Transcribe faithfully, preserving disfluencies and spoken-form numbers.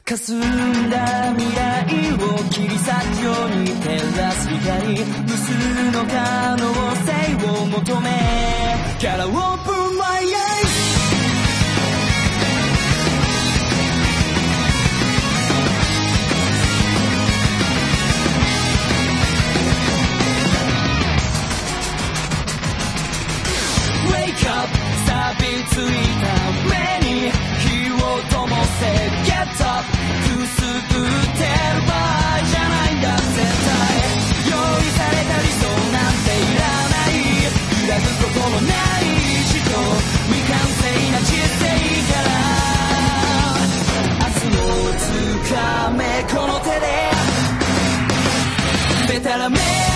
霞んだ未来を切り裂くように照らす光無数の可能性を求め Gotta open my eyes Wake up 錆びついた目に火を灯せ Get up くすぶってる場合じゃないんだ絶対用意された理想なんていらない揺らぐことのない人未完成な人生から明日をつかめこの手ででたらめ